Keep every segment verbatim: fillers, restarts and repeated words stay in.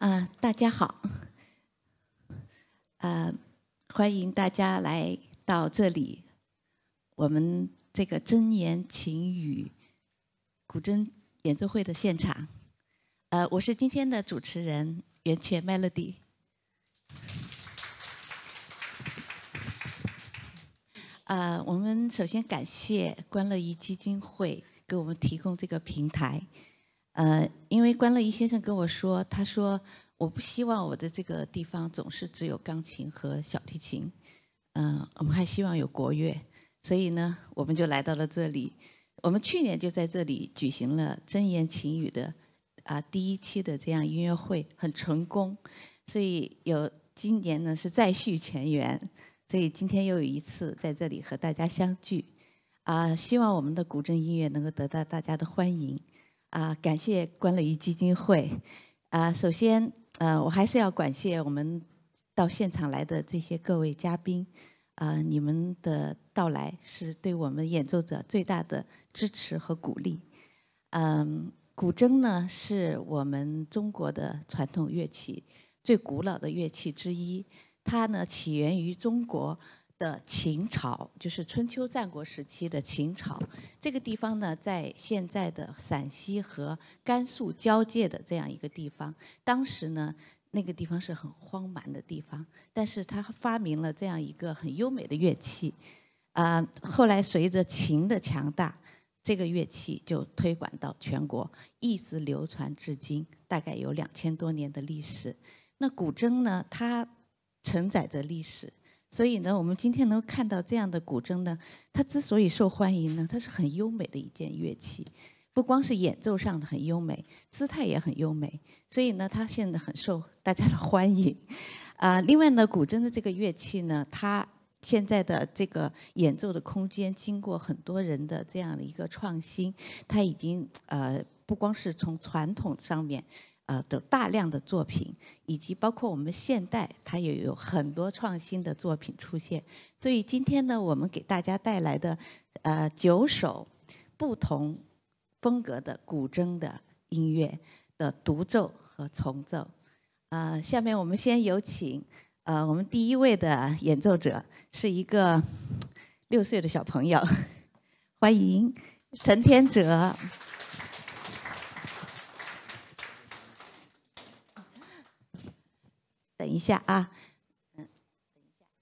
啊，大家好，呃，欢迎大家来到这里，我们这个真言情语古筝演奏会的现场。呃，我是今天的主持人袁泉 Melody。呃，我们首先感谢关乐怡基金会给我们提供这个平台。呃，因为关乐怡先生跟我说，他说我不希望我的这个地方总是只有钢琴和小提琴，嗯、呃，我们还希望有国乐，所以呢，我们就来到了这里。我们去年就在这里举行了真言情语的啊、呃、第一期的这样音乐会，很成功，所以有今年呢是再续前缘。所以今天又有一次在这里和大家相聚，啊，希望我们的古筝音乐能够得到大家的欢迎，啊，感谢关乐怡基金会，啊，首先，呃，我还是要感谢我们到现场来的这些各位嘉宾，啊，你们的到来是对我们演奏者最大的支持和鼓励。嗯，古筝呢是我们中国的传统乐器，最古老的乐器之一。它呢起源于中国的秦朝，就是春秋战国时期的秦朝。这个地方呢，在现在的陕西和甘肃交界的这样一个地方。当时呢，那个地方是很荒蛮的地方，但是他发明了这样一个很优美的乐器。啊、呃，后来随着秦的强大，这个乐器就推广到全国，一直流传至今，大概有两千多年的历史。那古筝呢，它承载着历史，所以呢，我们今天能看到这样的古筝呢，它之所以受欢迎呢，它是很优美的一件乐器，不光是演奏上的很优美，姿态也很优美，所以呢，它现在很受大家的欢迎。啊、呃，另外呢，古筝的这个乐器呢，它现在的这个演奏的空间，经过很多人的这样的一个创新，它已经呃不光是从传统上面。呃的大量的作品，以及包括我们现代，它也有很多创新的作品出现。所以今天呢，我们给大家带来的呃九首不同风格的古筝的音乐的独奏和重奏。呃，下面我们先有请呃我们第一位的演奏者是一个六岁的小朋友，欢迎陈天哲。等一下啊，嗯，等一下。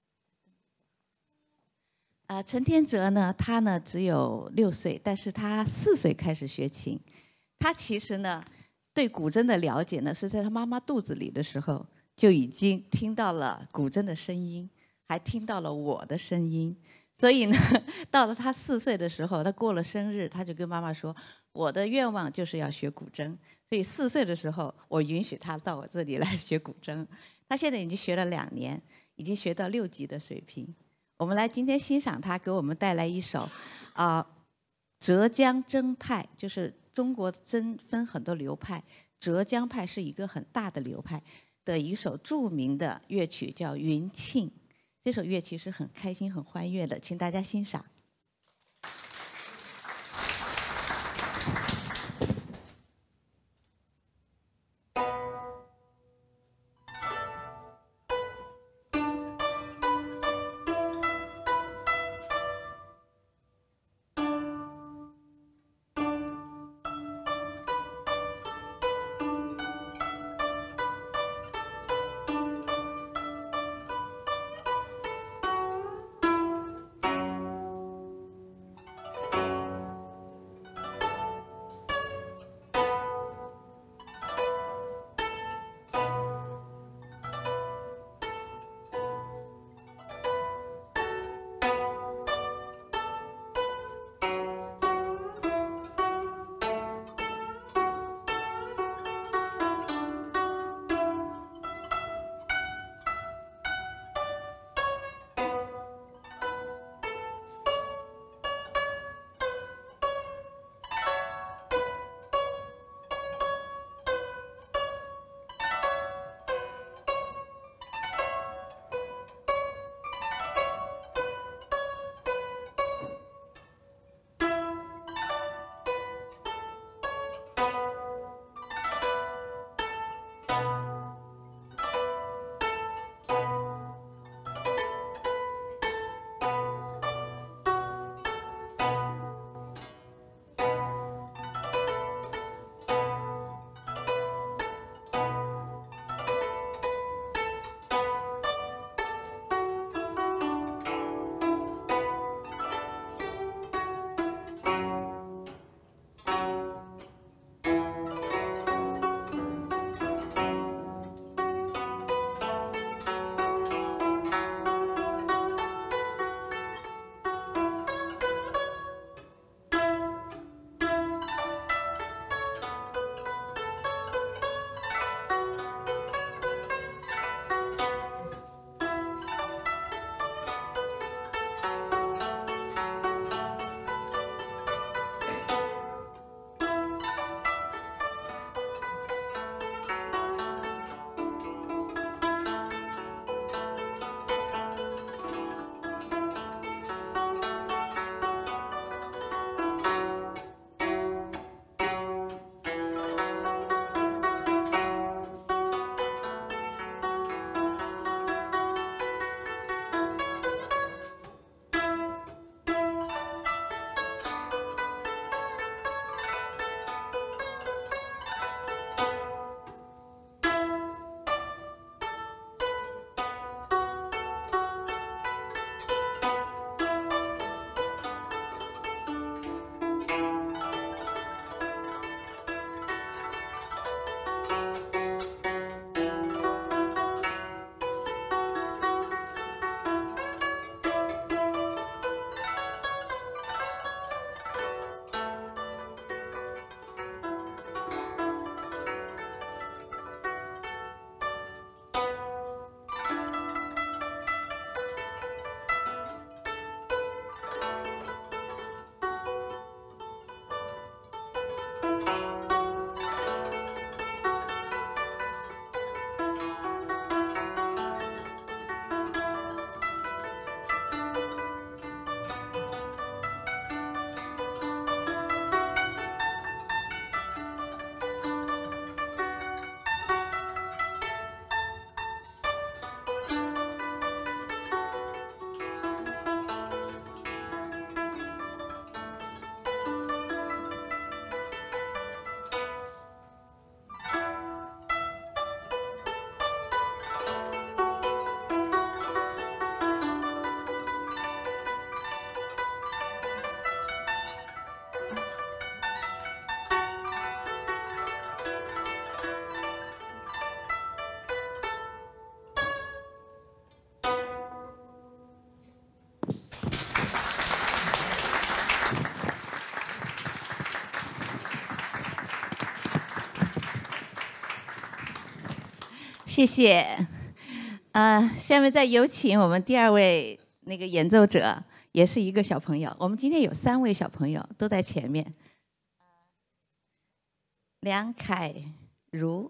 呃，陈天哲呢，他呢只有六岁，但是他四岁开始学琴。他其实呢，对古筝的了解呢，是在他妈妈肚子里的时候就已经听到了古筝的声音，还听到了我的声音。所以呢，到了他四岁的时候，他过了生日，他就跟妈妈说：“我的愿望就是要学古筝。”所以四岁的时候，我允许他到我这里来学古筝。他现在已经学了两年，已经学到六级的水平。我们来今天欣赏他给我们带来一首，啊、呃，浙江筝派，就是中国筝分很多流派，浙江派是一个很大的流派的一首著名的乐曲，叫《云磬》。这首乐曲是很开心、很欢悦的，请大家欣赏。 谢谢。呃，下面再有请我们第二位那个演奏者，也是一个小朋友。我们今天有三位小朋友都在前面。梁凯如。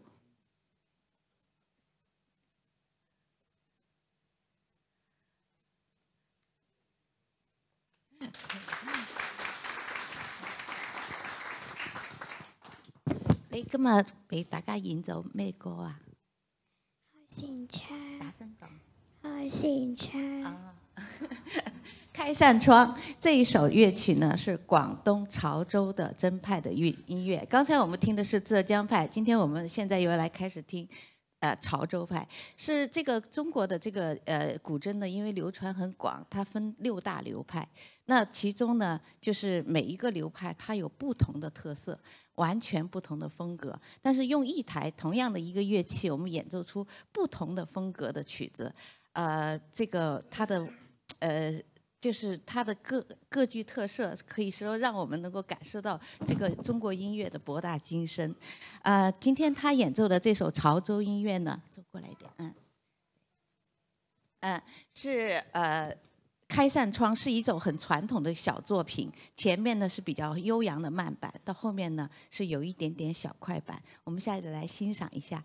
你今日俾大家演奏咩歌啊？ 開扇窗， 大聲講。 開扇窗。 啊，開扇窗這一首樂曲呢，是廣東潮州的箏派的樂音樂。剛才我們聽的是浙江派，今天我們現在又來開始聽。呃，潮州派是這個中國的這個呃古箏呢，因為流傳很廣，它分六大流派。那其中呢，就是每一個流派它有不同的特色，完全不同的風格。但是用一台同樣的一個樂器，我們演奏出不同的風格的曲子。呃，這個它的呃。就是它的各各具特色，可以說讓我們能夠感受到這個中國音樂的博大精深。呃，今天他演奏的這首潮州音樂呢，走過來一點，嗯，呃，是呃，開扇窗是一種很傳統的小作品，前面呢是比較悠揚的慢板，到後面呢是有一點點小快板。我們現在來欣賞一下。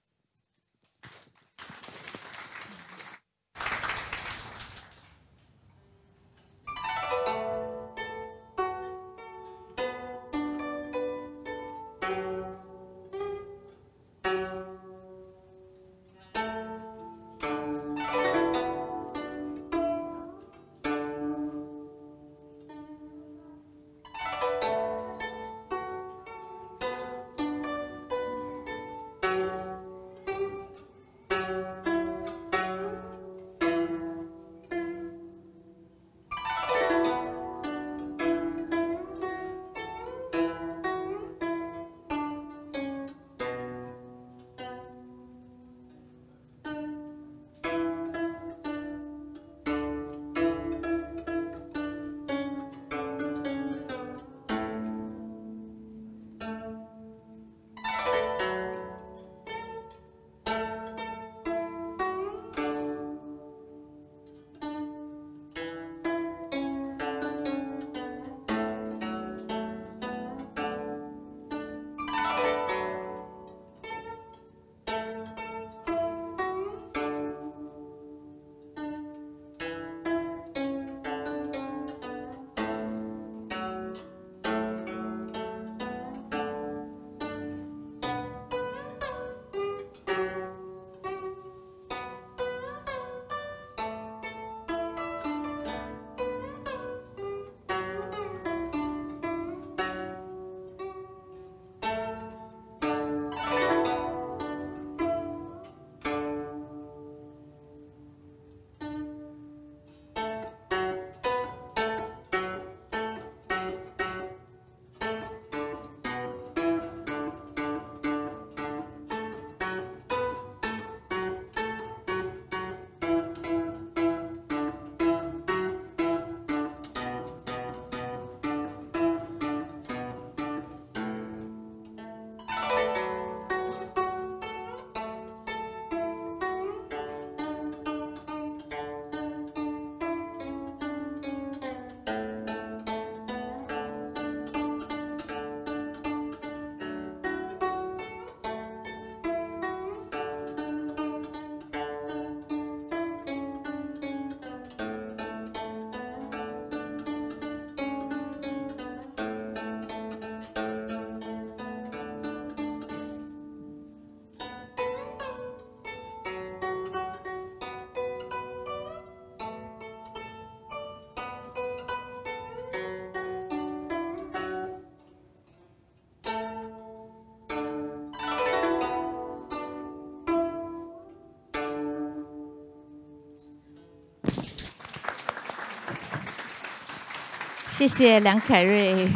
謝謝梁凱瑞。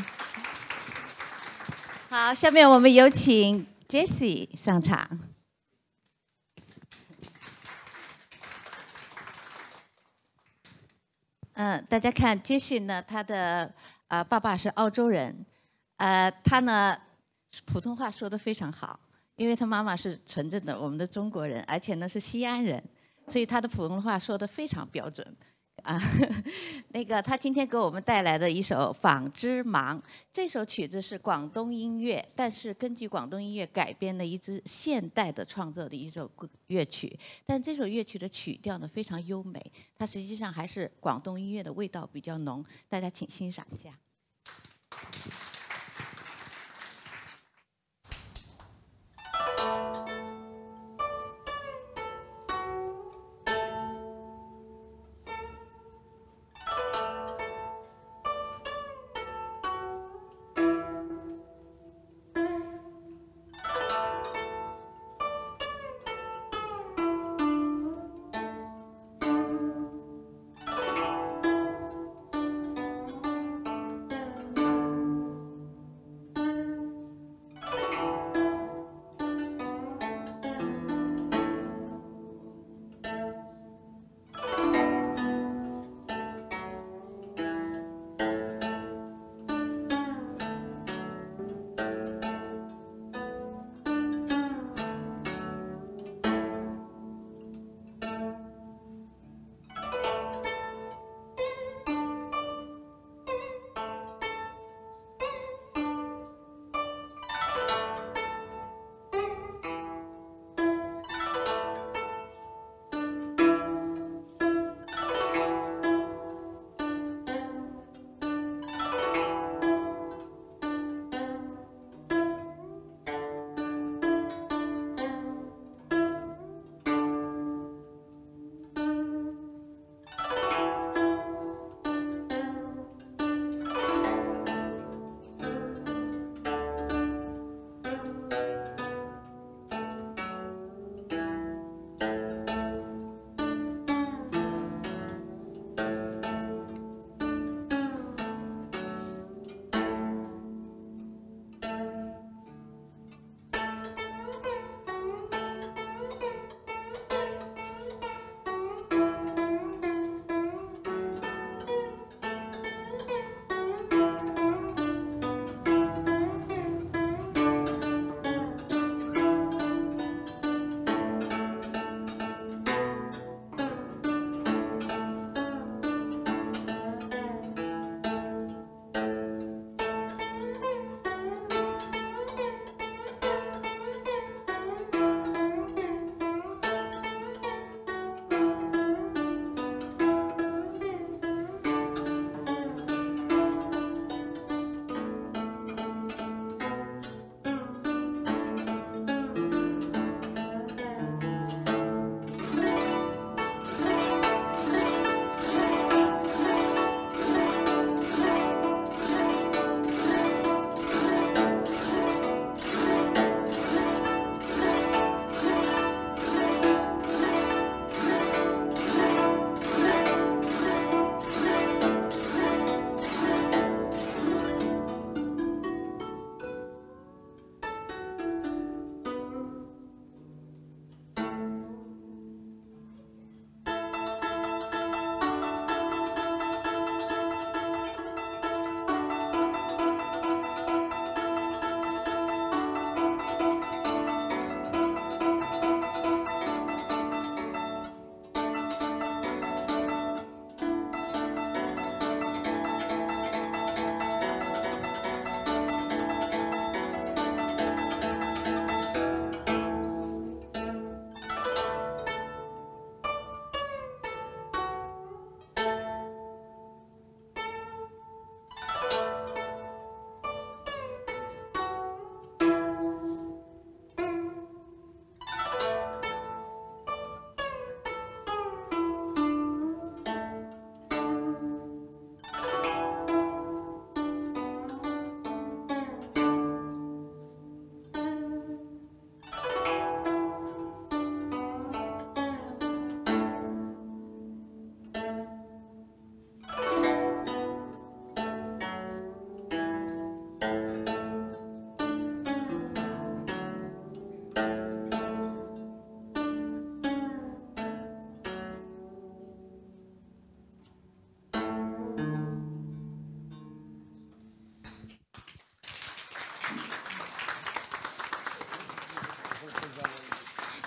好，下面我們有請 Jessie 上場。嗯，大家看 Jessie 呢，他的呃爸爸是澳洲人，呃，他呢普通話說得非常好， 因为他妈妈是纯正的我们的中国人，而且呢是西安人，所以他的普通话说得非常标准。啊，那个他今天给我们带来的一首《纺织忙》，这首曲子是广东音乐，但是根据广东音乐改编了一支现代的创作的一首乐曲。但这首乐曲的曲调呢非常优美，它实际上还是广东音乐的味道比较浓，大家请欣赏一下。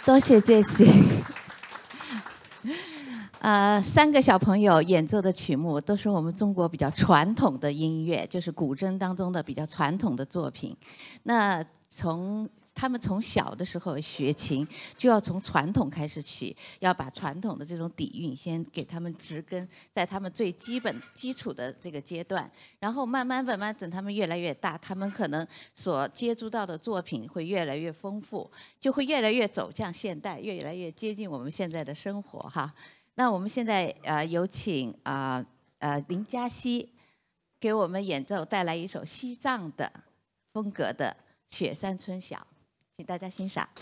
多谢杰西。呃，三个小朋友演奏的曲目都是我们中国比较传统的音乐，就是古筝当中的比较传统的作品。那从他们从小的时候学琴，就要从传统开始起，要把传统的这种底蕴先给他们植根在他们最基本基础的这个阶段，然后慢慢慢慢等他们越来越大，他们可能所接触到的作品会越来越丰富，就会越来越走向现代，越来越接近我们现在的生活哈。那我们现在呃有请啊 呃, 呃林嘉熙给我们演奏带来一首西藏的风格的《雪山春晓》，请大家欣赏。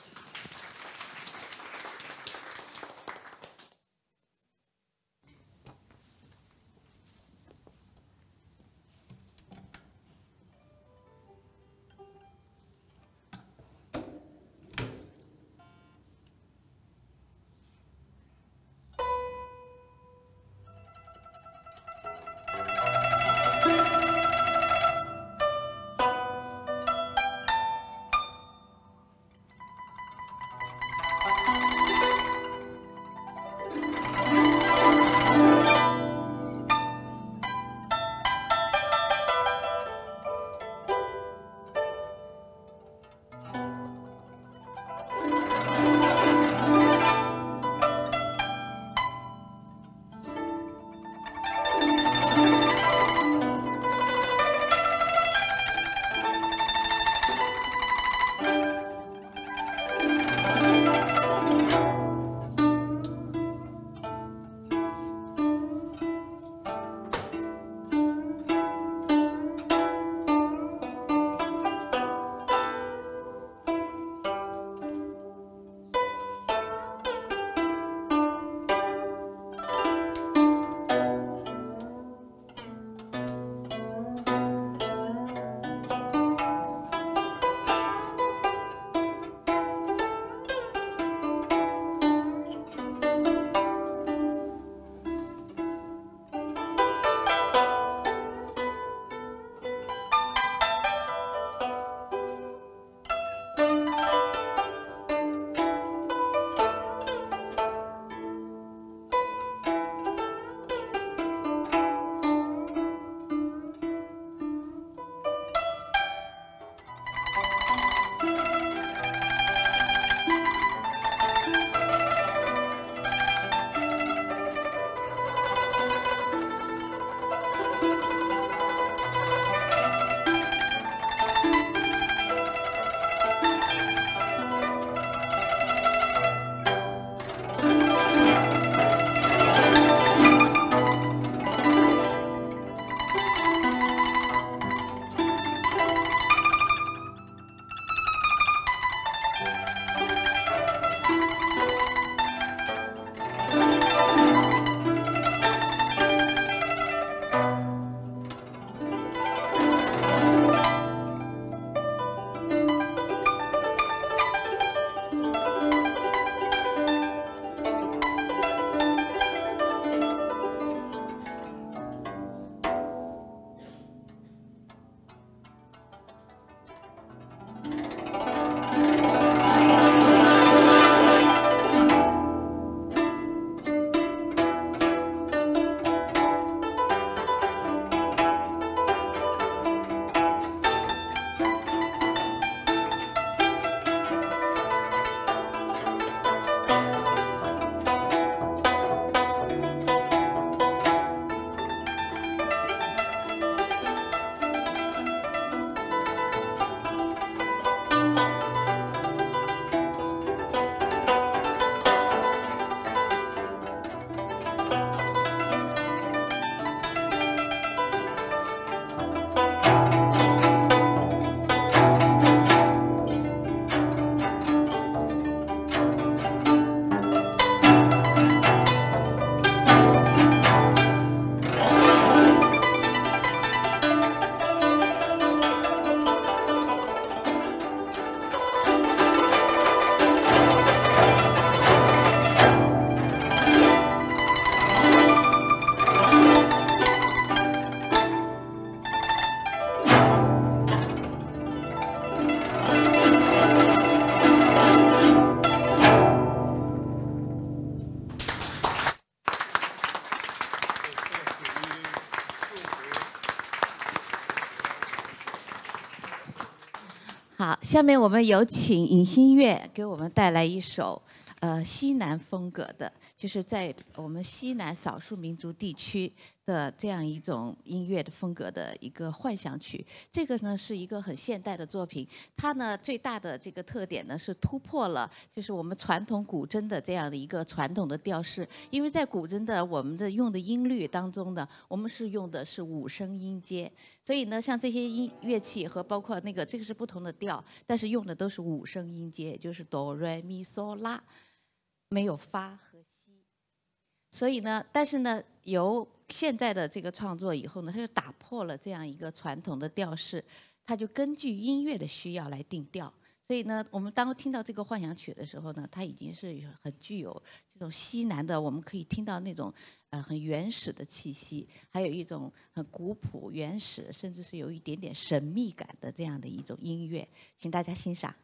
好，下面我们有请尹新月给我们带来一首呃西南风格的，就是在我们西南少数民族地区的这样一种音乐的风格的一个幻想曲。这个呢是一个很现代的作品，它呢最大的这个特点呢是突破了就是我们传统古筝的这样的一个传统的调式，因为在古筝的我们的用的音律当中呢，我们是用的是五声音阶。所以呢，像这些音乐器和包括那个，这个是不同的调，但是用的都是五声音阶，也就是哆、来、咪、嗦、拉，没有发和西。所以呢，但是呢，由现在的这个创作以后呢，它就打破了这样一个传统的调式，它就根据音乐的需要来定调。所以呢，我们当听到这个幻想曲的时候呢，它已经是很具有这种西南的，我们可以听到那种呃很原始的气息，还有一种很古朴、原始，甚至是有一点点神秘感的这样的一种音乐，请大家欣赏。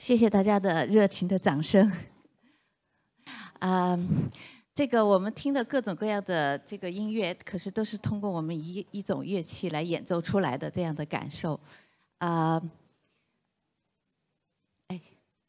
谢谢大家的热情的掌声。啊、这个我们听的各种各样的这个音乐，可是都是通过我们一一种乐器来演奏出来的这样的感受。啊、哎，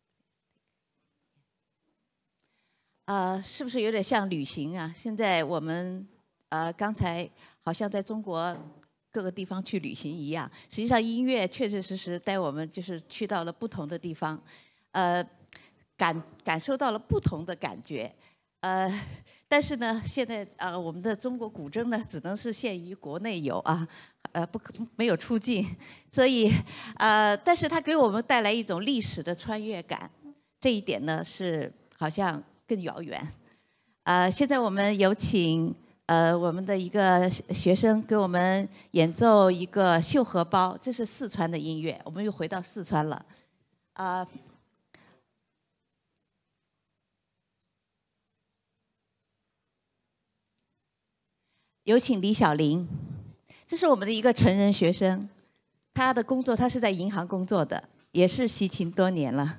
呃，是不是有点像旅行啊？现在我们呃刚才好像在中国各个地方去旅行一样，实际上音乐确确实实带我们就是去到了不同的地方，呃，感感受到了不同的感觉，呃，但是呢，现在呃我们的中国古筝呢，只能是限于国内有啊，呃不可没有出境，所以呃，但是它给我们带来一种历史的穿越感，这一点呢是好像更遥远。呃，现在我们有请呃我们的一个学生给我们演奏一个绣荷包，这是四川的音乐，我们又回到四川了。啊、有请李小玲，这是我们的一个成人学生，他的工作他是在银行工作的，也是习琴多年了。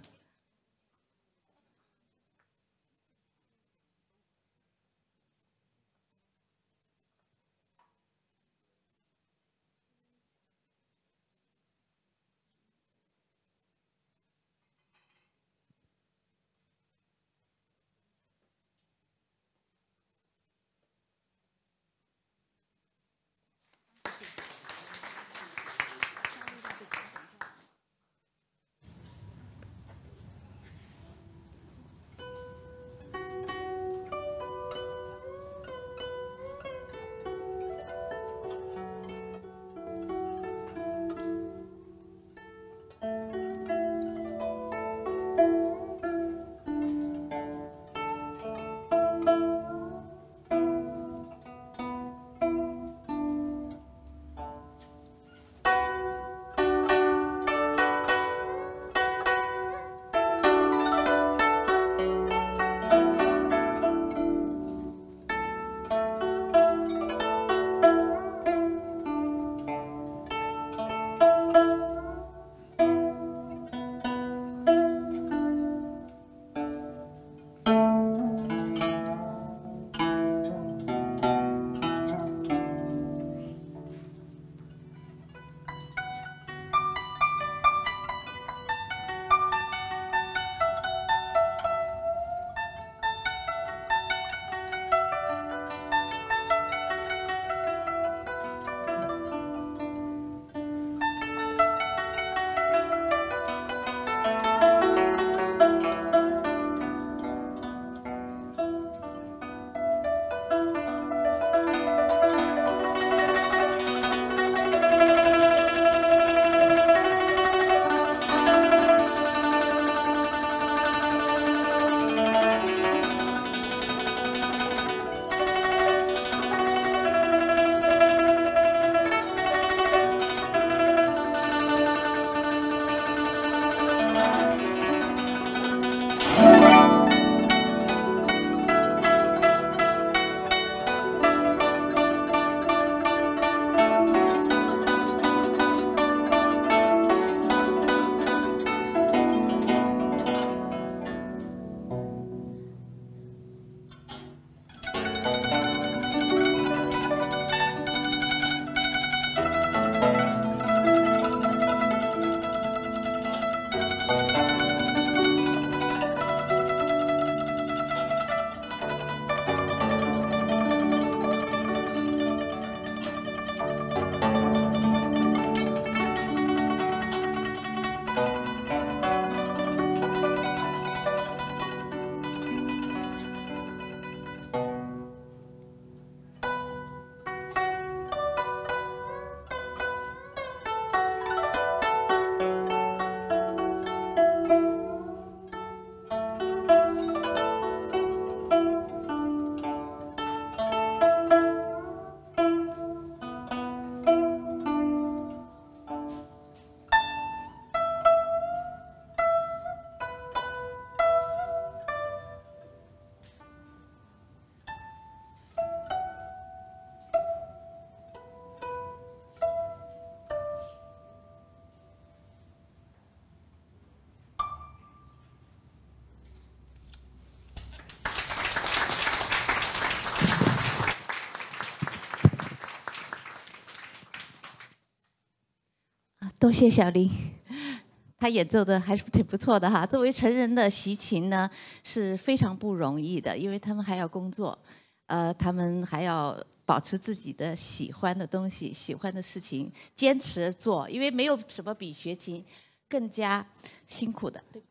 多谢小林，他演奏的还是挺不错的哈。作为成人的习琴呢是非常不容易的，因为他们还要工作，呃，他们还要保持自己的喜欢的东西、喜欢的事情，坚持做，因为没有什么比学琴更加辛苦的。对不起。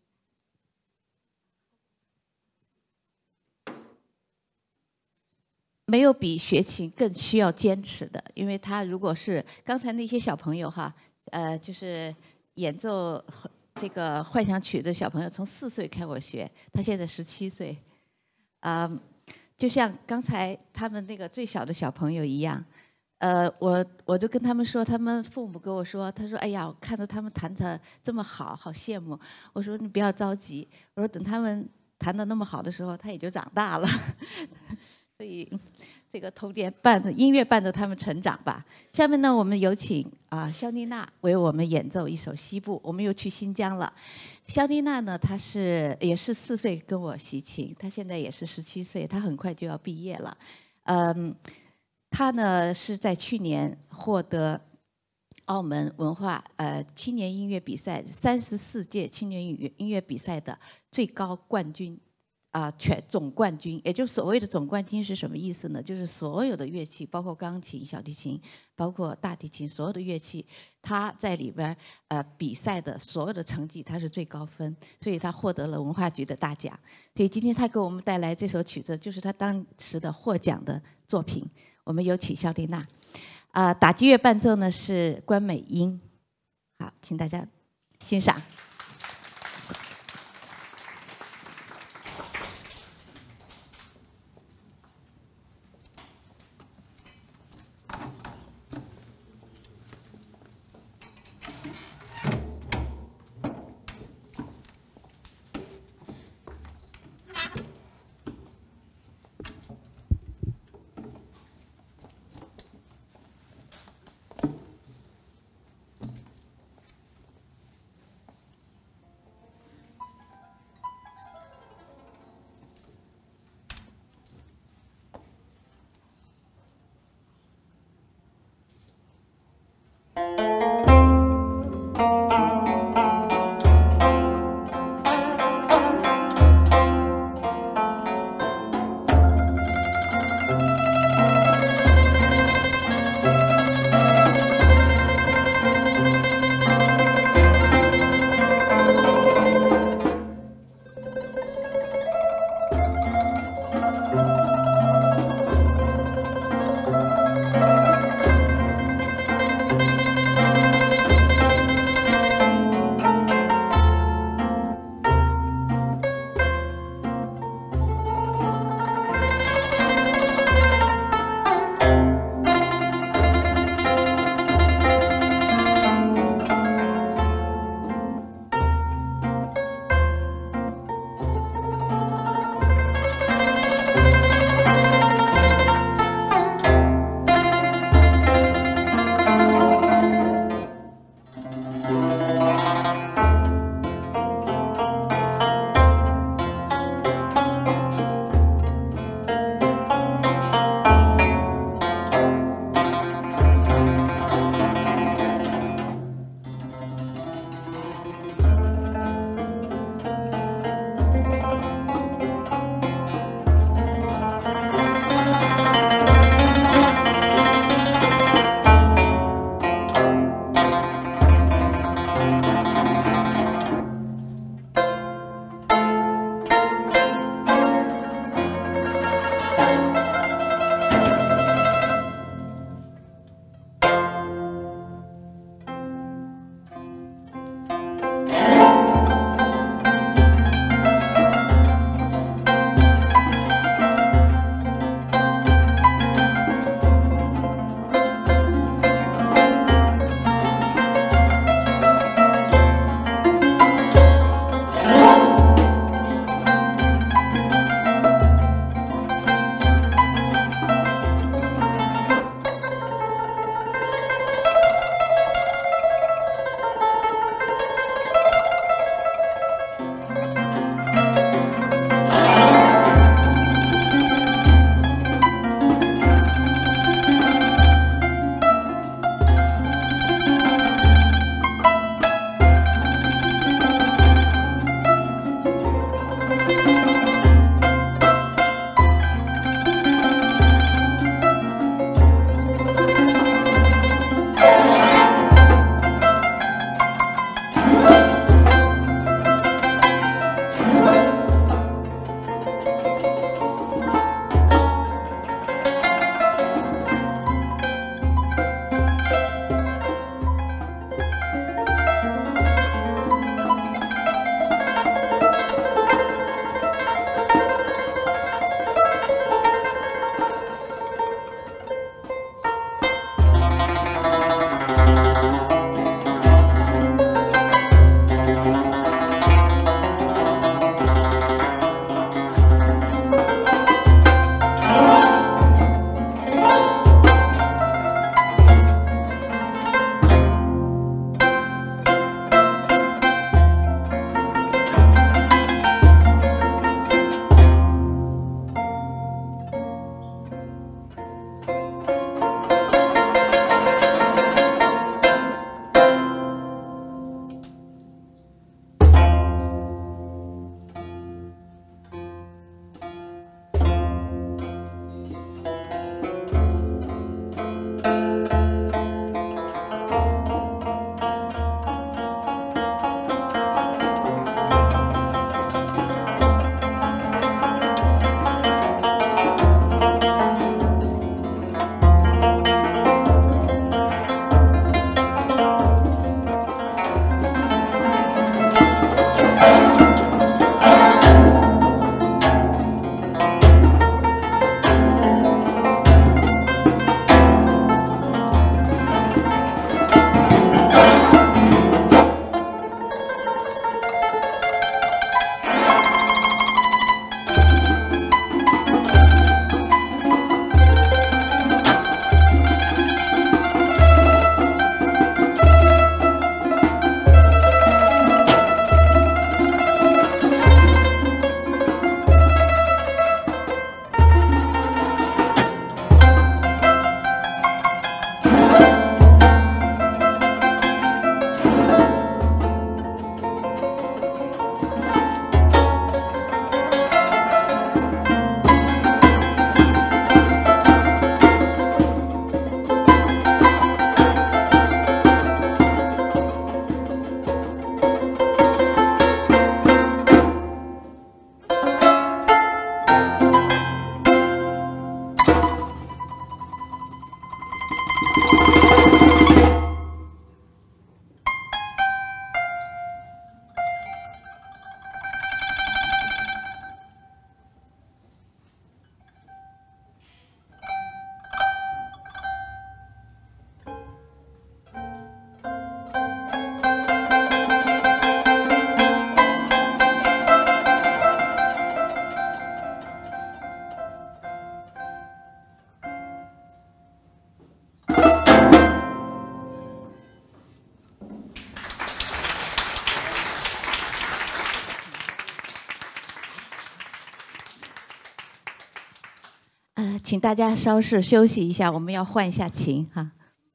没有比学琴更需要坚持的，因为他如果是刚才那些小朋友哈，呃，就是演奏这个幻想曲的小朋友，从四岁开始学，他现在十七岁，啊、呃，就像刚才他们那个最小的小朋友一样，呃，我我就跟他们说，他们父母跟我说，他说，哎呀，我看到他们弹得这么好，好羡慕。我说你不要着急，我说等他们弹得那么好的时候，他也就长大了。所以，这个童年伴着音乐伴着他们成长吧。下面呢，我们有请啊肖丽娜为我们演奏一首西部。我们又去新疆了。肖丽娜呢，她是也是四岁跟我习琴，她现在也是十七岁，她很快就要毕业了。嗯，她呢是在去年获得澳门文化呃青年音乐比赛三十四届青年音乐音乐比赛的最高冠军。啊，全总冠军，也就是所谓的总冠军是什么意思呢？就是所有的乐器，包括钢琴、小提琴，包括大提琴，所有的乐器，他在里边呃比赛的所有的成绩，他是最高分，所以他获得了文化局的大奖。所以今天他给我们带来这首曲子，就是他当时的获奖的作品。我们有请肖丽娜。啊、呃，打击乐伴奏呢是关美英。好，请大家欣赏。 请大家稍事休息一下，我们要换一下琴哈。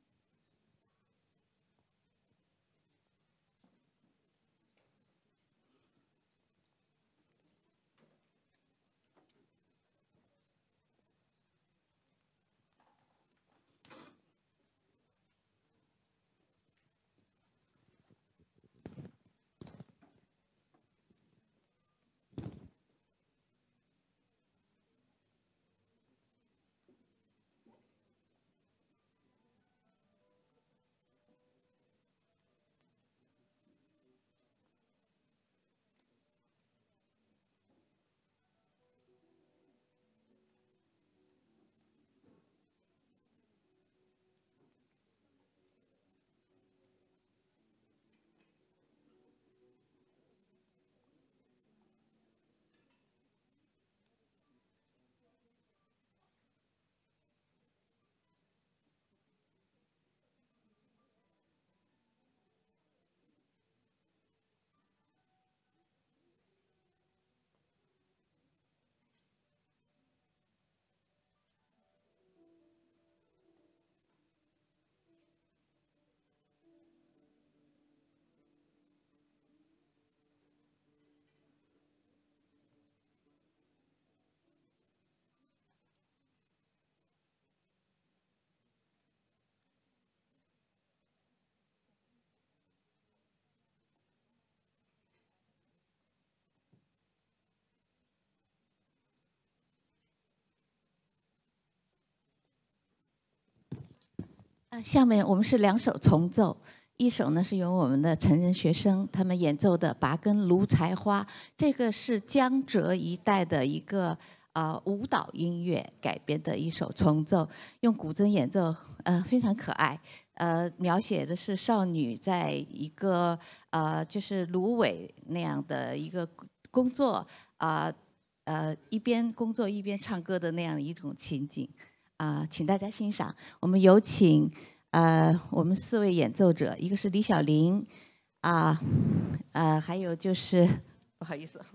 啊，下面我们是两首重奏，一首呢是由我们的成人学生他们演奏的《拔根芦柴花》，这个是江浙一带的一个啊、呃、舞蹈音乐改编的一首重奏，用古筝演奏，呃非常可爱，呃描写的是少女在一个呃就是芦苇那样的一个工作啊 呃, 呃一边工作一边唱歌的那样一种情景。啊、呃，请大家欣赏。我们有请呃我们四位演奏者，一个是李小玲，啊呃还有就是不好意思，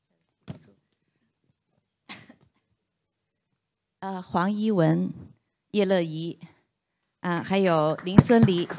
呃黄一文、叶乐仪，啊、呃、还有林孙黎。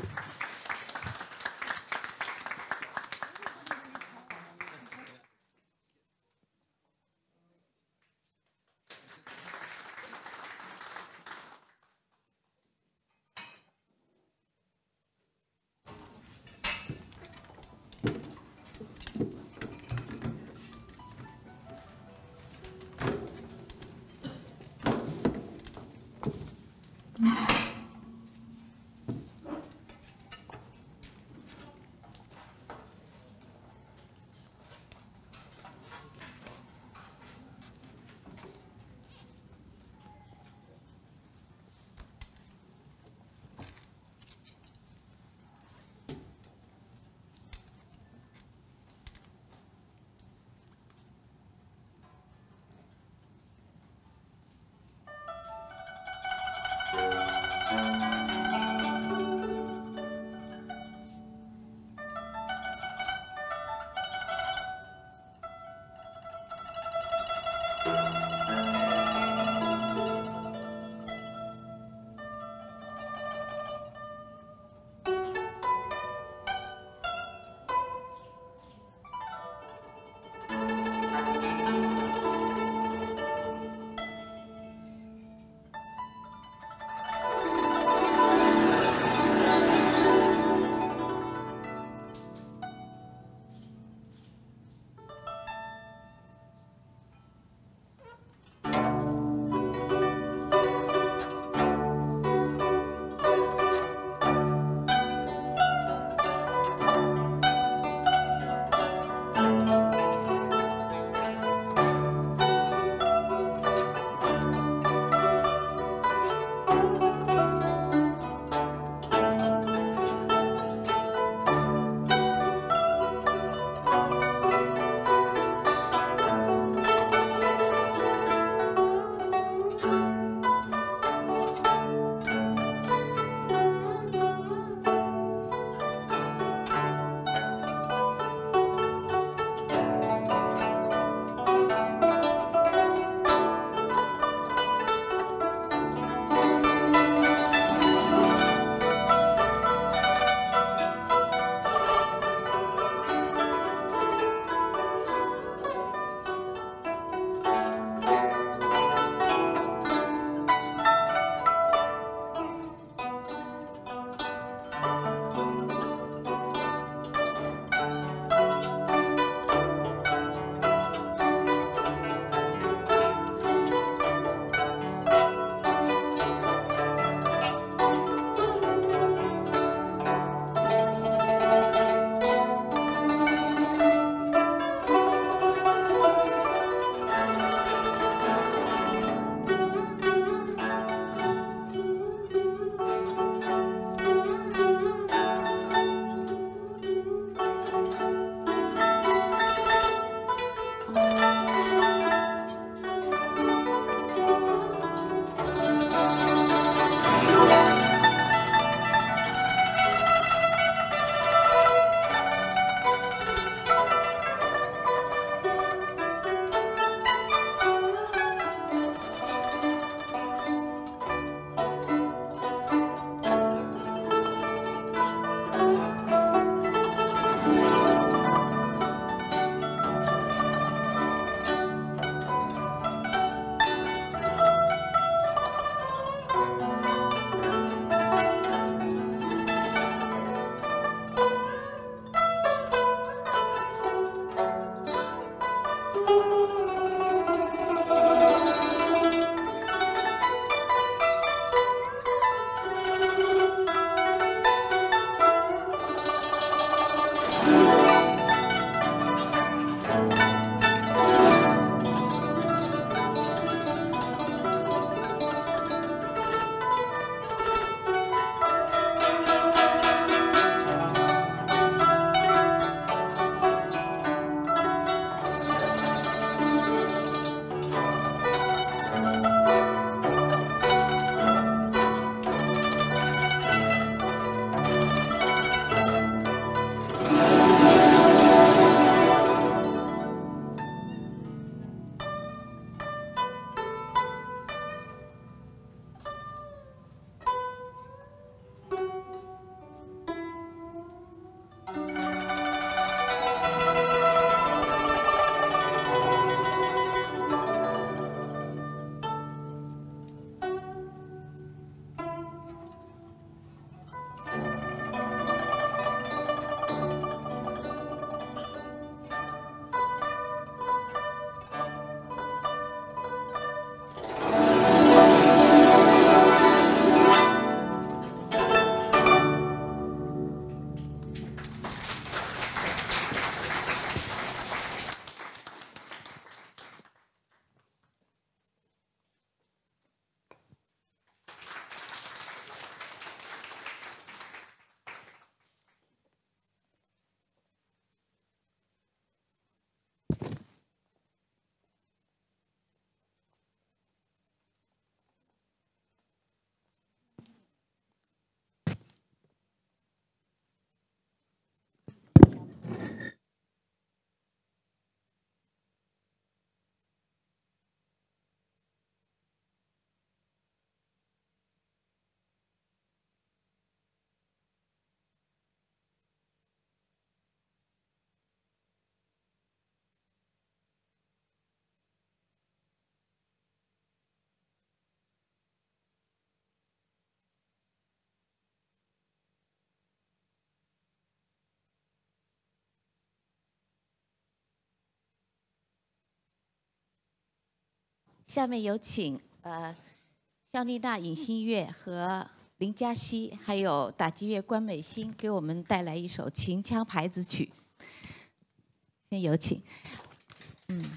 下面有请呃肖丽娜影星乐和林嘉熙，还有打击乐关美欣给我们带来一首秦腔牌子曲。先有请。嗯，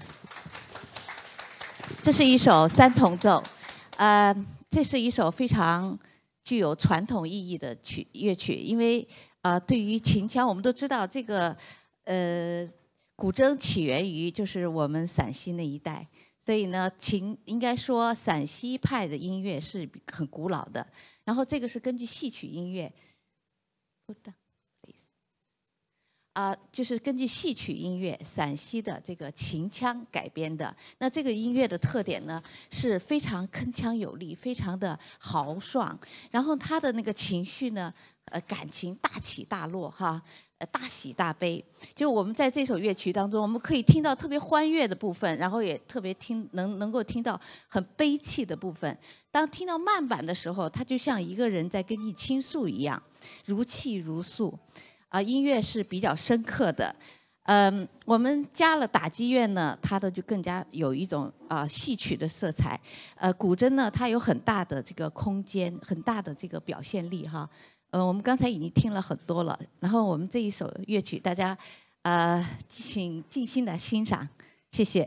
这是一首三重奏，呃，这是一首非常具有传统意义的曲乐曲，因为呃，对于秦腔，我们都知道这个呃古筝起源于就是我们陕西那一带。 所以呢，秦应该说陕西派的音乐是很古老的。然后这个是根据戏曲音乐，啊，就是根据戏曲音乐陕西的这个秦腔改编的。那这个音乐的特点呢，是非常铿锵有力，非常的豪爽。然后它的那个情绪呢，呃，感情大起大落哈。 大喜大悲，就是我们在这首乐曲当中，我们可以听到特别欢悦的部分，然后也特别听能能够听到很悲戚的部分。当听到慢板的时候，它就像一个人在跟你倾诉一样，如泣如诉。啊，音乐是比较深刻的。嗯，我们加了打击乐呢，它的就更加有一种啊戏曲的色彩。呃，古筝呢，它有很大的这个空间，很大的这个表现力哈。 呃，我们刚才已经听了很多了，然后我们这一首乐曲，大家呃，请静心的欣赏，谢谢。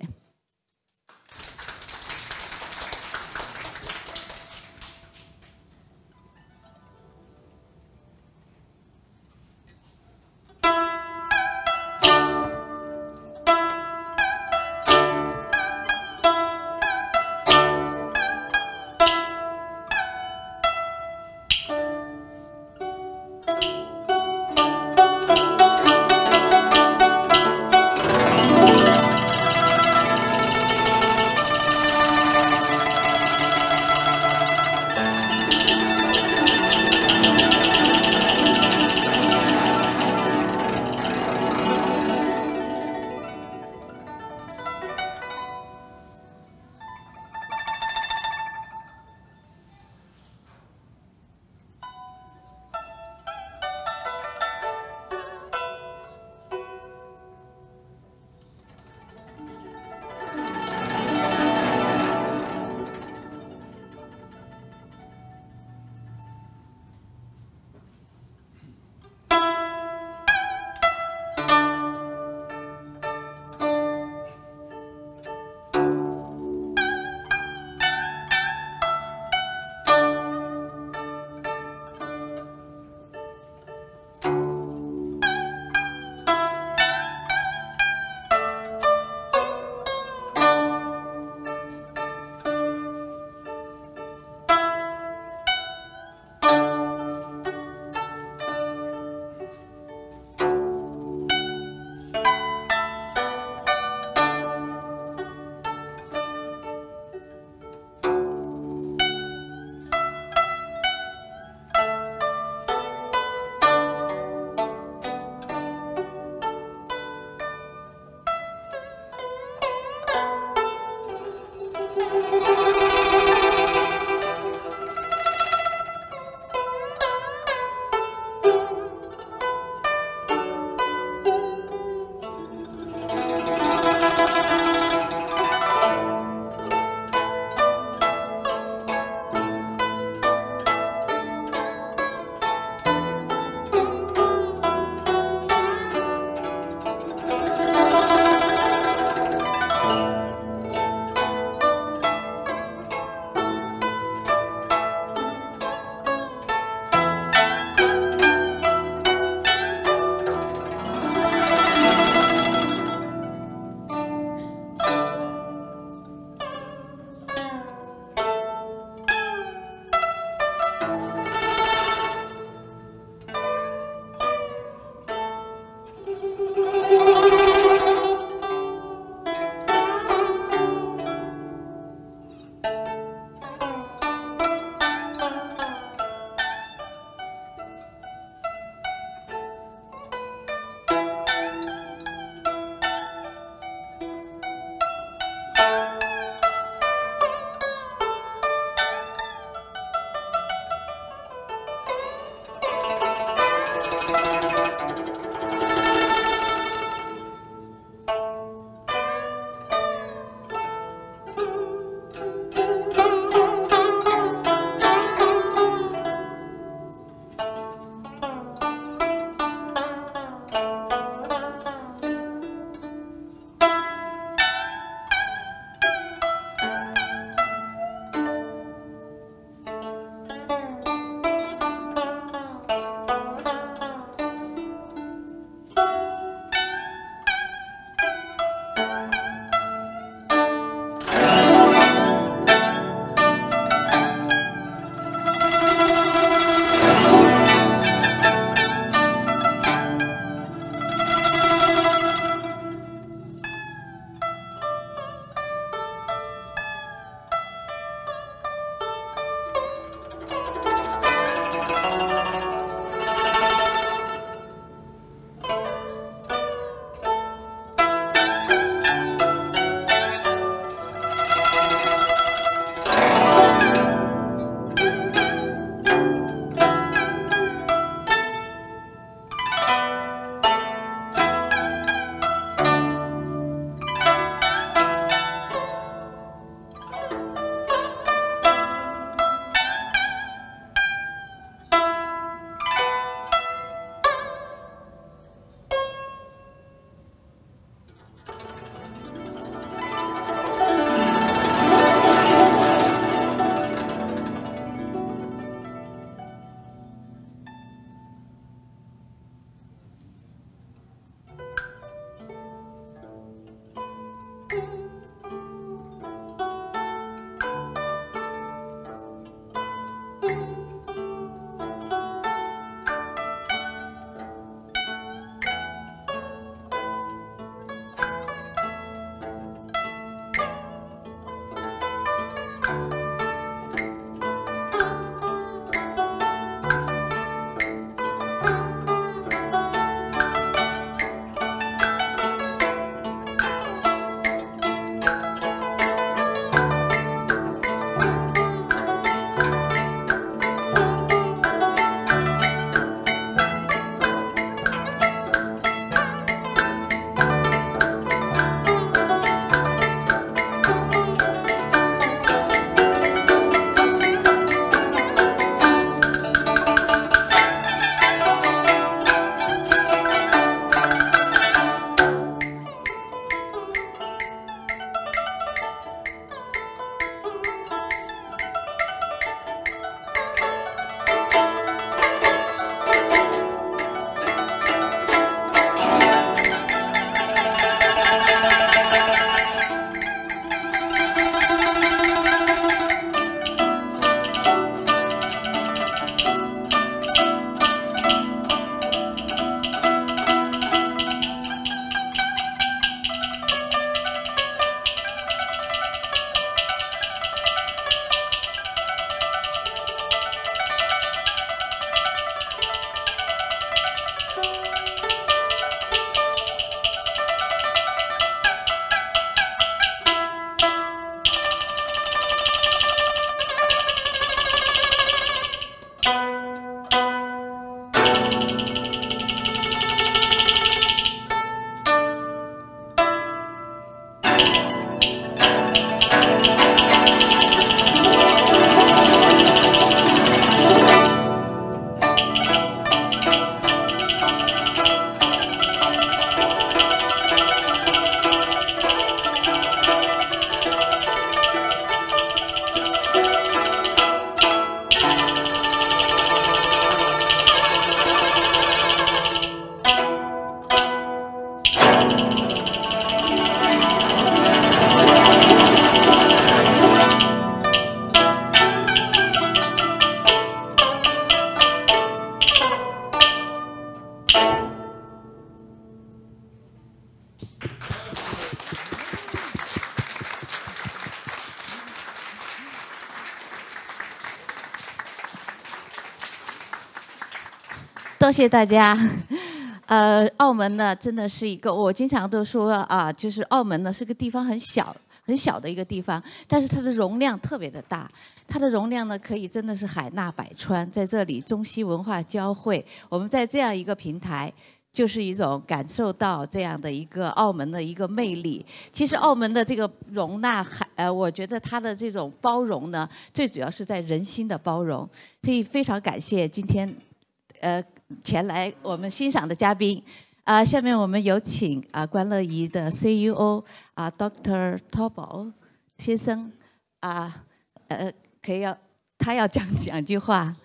多谢大家。呃，澳门呢，真的是一个，我经常都说啊，就是澳门呢是个地方很小。很小的一个地方，但是它的容量特别的大，它的容量呢可以真的是海纳百川，在这里中西文化交汇，我们在这样一个平台，就是一种感受到这样的一个澳门的一个魅力。其实澳门的这个容纳海，呃，我觉得它的这种包容呢，最主要是在人心的包容，所以非常感谢今天，呃，前来我们欣赏的嘉宾。啊、呃，下面我们有请啊、呃、关乐怡的 C E O 啊、呃、Doctor 托宝先生啊，呃，可以要他要讲两句话。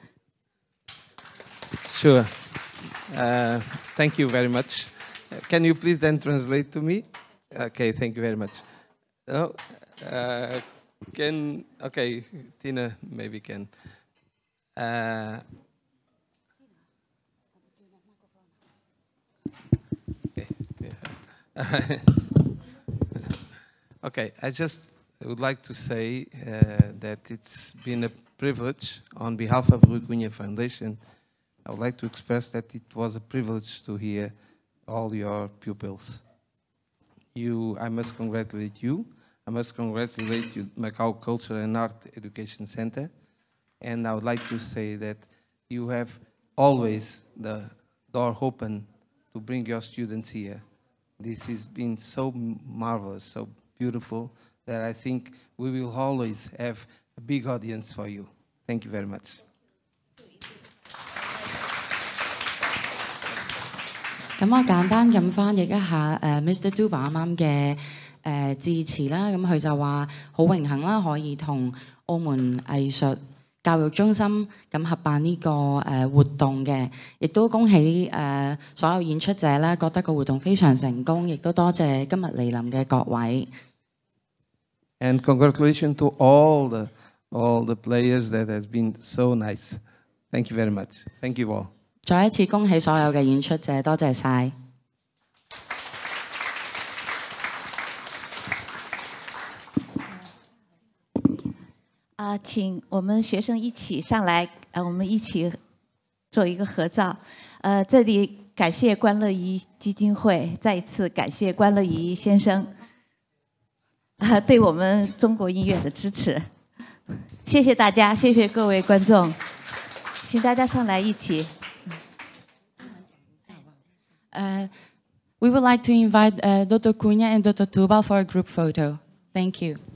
Sure. Uh, thank you very much. Can you please then translate to me? Okay, thank you very much. No, uh, can okay, Tina maybe can. Uh, Okay, I just would like to say uh, that it's been a privilege on behalf of Rui Cunha Foundation. I would like to express that it was a privilege to hear all your pupils. You, I must congratulate you. I must congratulate you, Macau Culture and Art Education Center. And I would like to say that you have always the door open to bring your students here. This has been so marvelous, so beautiful, that I think we will always have a big audience for you. Thank you very much. 咁我簡單咁翻譯一下誒 Mister Duba 啱啱嘅誒致辭啦。咁佢就話好榮幸啦，可以同澳門藝術教育中心咁合辦呢個誒活動嘅，亦都恭喜誒所有演出者啦，覺得個活動非常成功，亦都多謝今日嚟臨嘅各位。 And congratulations to all the all the players. That has been so nice. Thank you very much. Thank you all. 再一次恭喜所有嘅演出者，多謝晒。 啊、呃，請我們學生一起上來，呃，我們一起做一個合照。呃，這裡感謝關樂怡基金會，再一次感謝關樂怡先生，啊、呃，對我們中國音樂的支持。謝謝大家，謝謝各位觀眾，請大家上來一起。 Uh, we would like to invite uh, Doctor Cunha and Doctor Tubal for a group photo. Thank you.